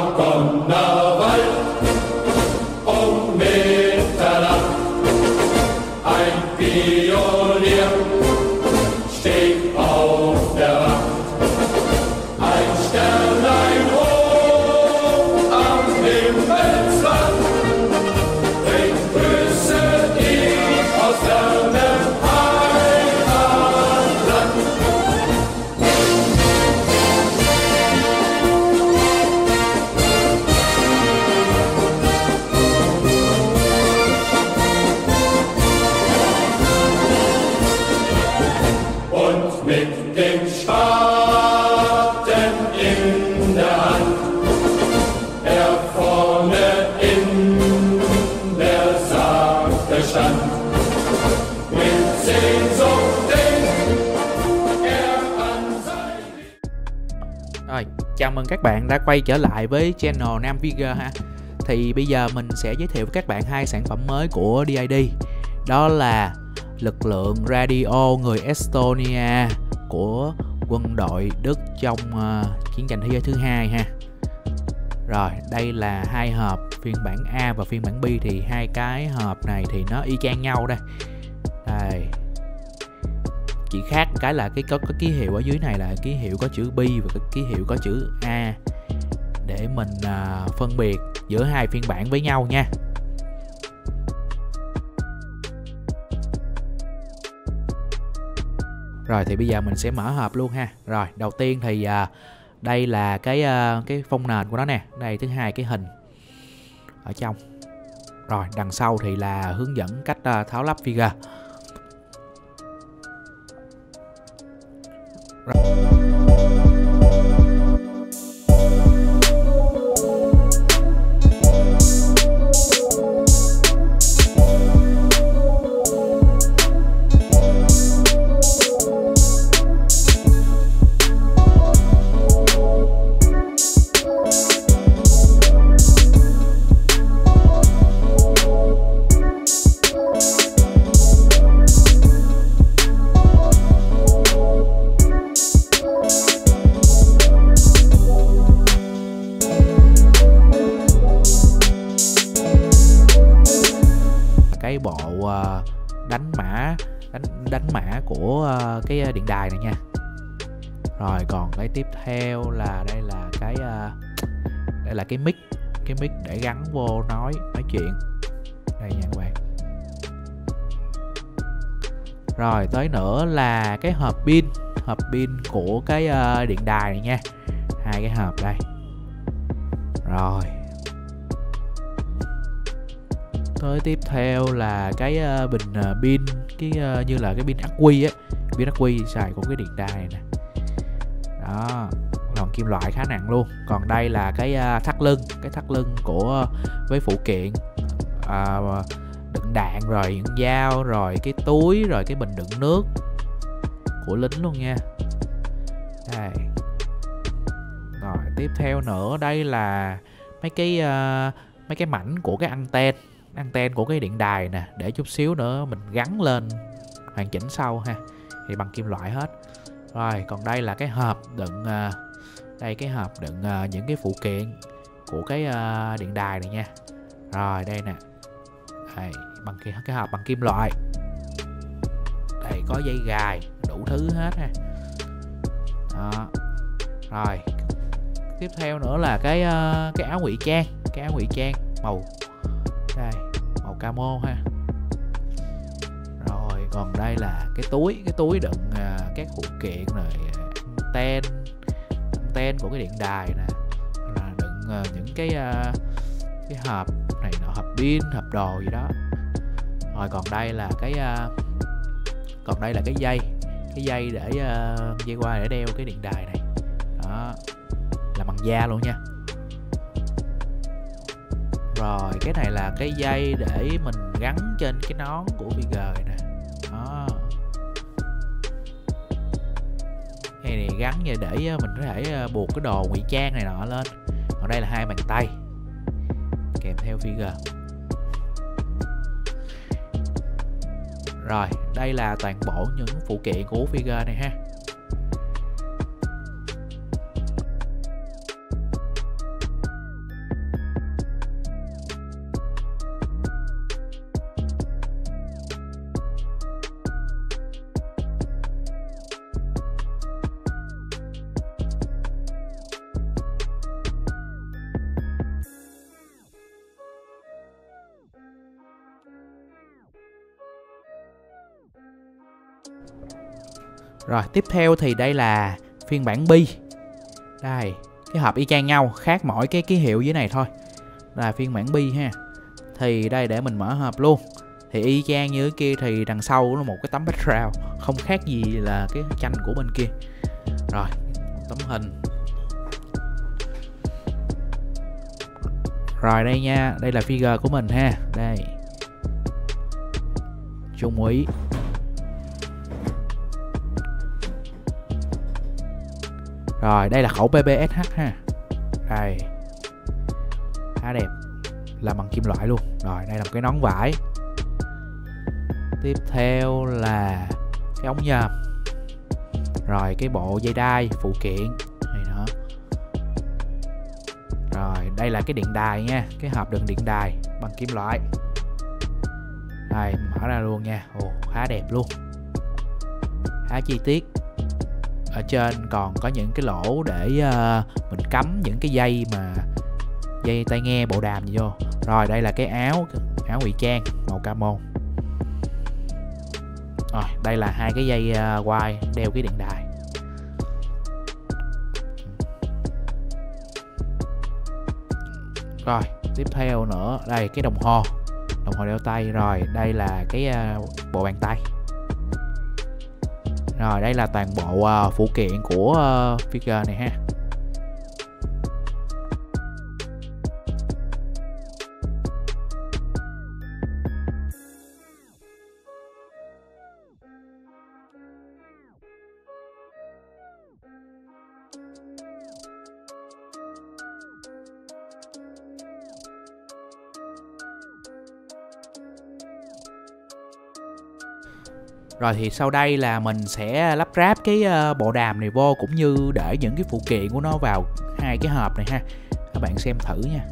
Donnerwald um Mitternacht. Ein Pionier steht auf der Wacht. Ein Sternlein hoch am Himmelsrand bringt Grüße ihm aus fernem Heimatland. Und mit dem Spaten in der Hand, er vorne in der Sache stand. Mit Sehnsucht denkt er an sein. Rồi, chào mừng các bạn đã quay trở lại với channel Nam Vlogger ha. Thì bây giờ mình sẽ giới thiệu với các bạn hai sản phẩm mới của DID. Đó là lực lượng radio người Estonia của quân đội Đức trong chiến tranh thế giới thứ hai ha. Rồi, đây là hai hộp phiên bản A và phiên bản B, thì hai cái hộp này thì nó y chang nhau đây. Đây. Chỉ khác cái là có ký hiệu ở dưới này là ký hiệu có chữ B và cái ký hiệu có chữ A để mình phân biệt giữa hai phiên bản với nhau nha. Rồi thì bây giờ mình sẽ mở hộp luôn ha. Rồi, đầu tiên thì đây là cái phông nền của nó nè. Đây, thứ hai cái hình ở trong. Rồi, đằng sau thì là hướng dẫn cách tháo lắp figure. Cái bộ đánh mã của cái điện đài này nha. Rồi còn cái tiếp theo là đây là cái mic để gắn vô nói chuyện đây nha các bạn. Rồi tới nữa là cái hộp pin của cái điện đài này nha. Hai cái hộp đây. Rồi tới tiếp theo là cái bình pin, như là cái pin ắc quy á, pin ắc quy xài của cái điện đài nè. Đó, còn kim loại khá nặng luôn. Còn đây là cái thắt lưng của với phụ kiện đựng đạn, rồi những dao, rồi cái túi, rồi cái bình đựng nước của lính luôn nha. Đây. Rồi tiếp theo nữa đây là mấy cái mảnh của cái anten của cái điện đài nè, để chút xíu nữa mình gắn lên hoàn chỉnh sau ha, thì bằng kim loại hết. Rồi còn đây là cái hộp đựng những cái phụ kiện của cái điện đài này nha. Rồi đây nè, đây, bằng cái hộp bằng kim loại. Đây có dây gài đủ thứ hết ha. Đó. Rồi tiếp theo nữa là cái áo ngụy trang màu đây, màu camo ha. Rồi còn đây là cái túi đựng các phụ kiện, rồi anten của cái điện đài nè, là đựng những cái hộp này nọ, hộp pin, hộp đồ gì đó. Rồi còn đây là cái dây để dây qua để đeo cái điện đài này. Đó, là bằng da luôn nha. Rồi cái này là cái dây để mình gắn trên cái nón của figure nè. Đó, cái này gắn như để mình có thể buộc cái đồ ngụy trang này nọ lên. Còn đây là hai bàn tay kèm theo figure. Rồi đây là toàn bộ những phụ kiện của figure này ha. Rồi tiếp theo thì đây là phiên bản bi. Đây, cái hộp y chang nhau, khác mỗi cái ký hiệu dưới này thôi. Là phiên bản bi ha. Thì đây để mình mở hộp luôn. Thì y chang như cái kia, thì đằng sau là một cái tấm background, không khác gì là cái tranh của bên kia. Rồi, tấm hình. Rồi đây nha, đây là figure của mình ha. Đây, Trung Úy. Rồi đây là khẩu PPSH ha. Đây, khá đẹp, làm bằng kim loại luôn. Rồi đây là một cái nón vải. Tiếp theo là cái ống nhòm. Rồi cái bộ dây đai phụ kiện này đó. Rồi đây là cái điện đài nha, cái hộp đựng điện đài bằng kim loại. Đây, mở ra luôn nha. Ồ, khá đẹp luôn, khá chi tiết. Ở trên còn có những cái lỗ để mình cắm những cái dây mà dây tai nghe, bộ đàm gì vô. Rồi đây là cái áo ngụy trang màu camo. Rồi đây là hai cái dây quai đeo cái điện đài. Rồi tiếp theo nữa, đây cái đồng hồ đeo tay. Rồi đây là cái bộ bàn tay. Rồi đây là toàn bộ phụ kiện của figure này ha. Rồi thì sau đây là mình sẽ lắp ráp cái bộ đàm này vô, cũng như để những cái phụ kiện của nó vào hai cái hộp này ha. Các bạn xem thử nha.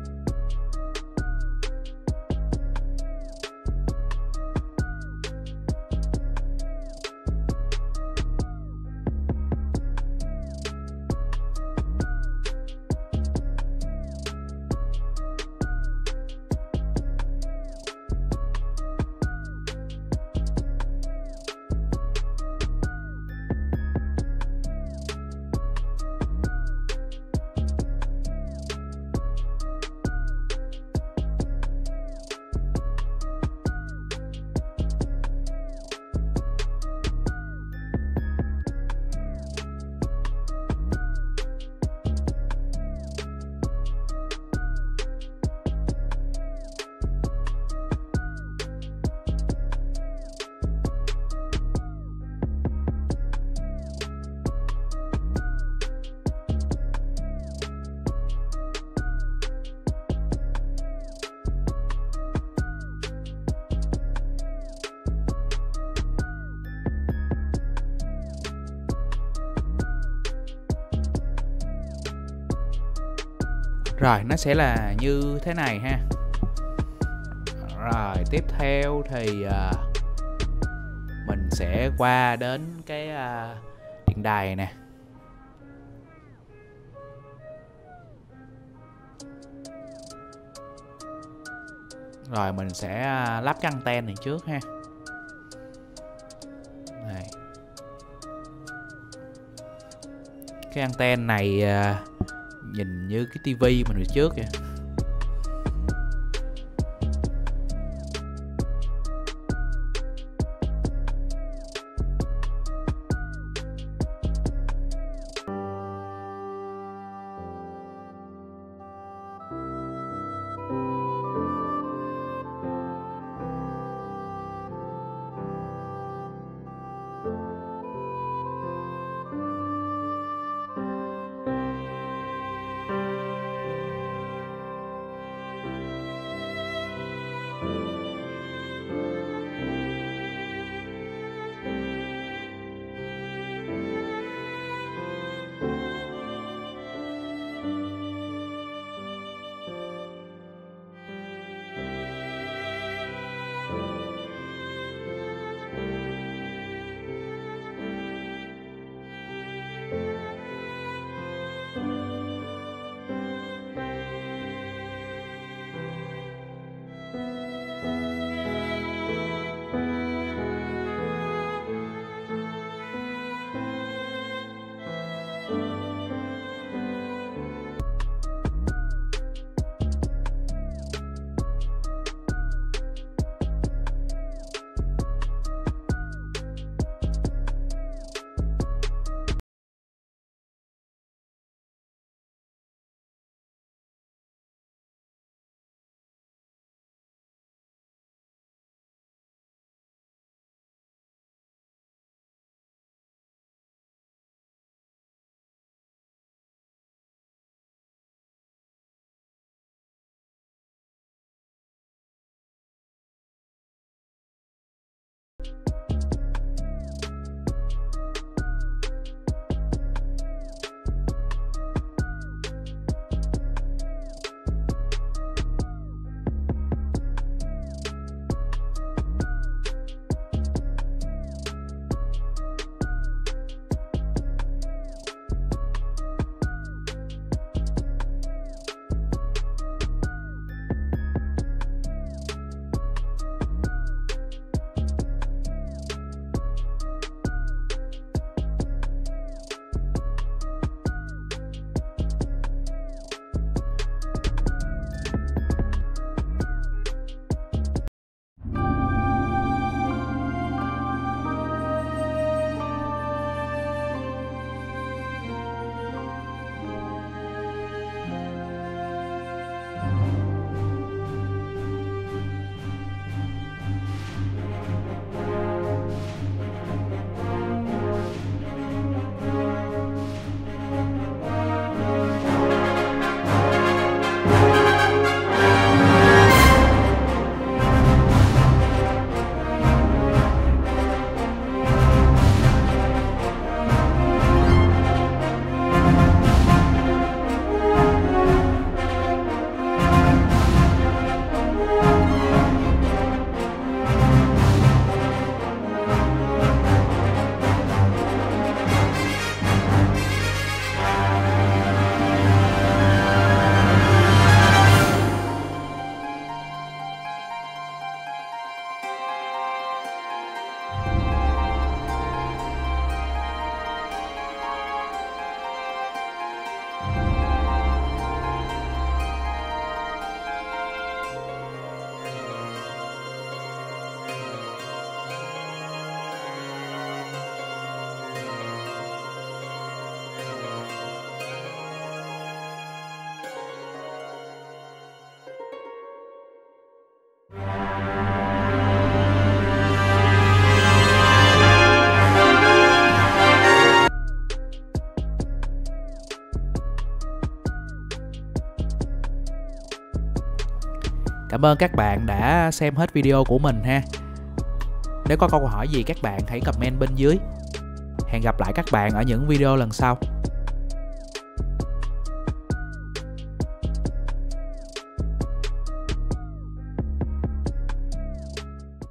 Rồi nó sẽ là như thế này ha. Rồi tiếp theo thì mình sẽ qua đến cái điện đài nè. Rồi mình sẽ lắp cái anten này trước ha. Này. Cái anten này nhìn như cái tivi mình hồi trước kìa. Cảm ơn các bạn đã xem hết video của mình ha. Nếu có câu hỏi gì các bạn hãy comment bên dưới. Hẹn gặp lại các bạn ở những video lần sau.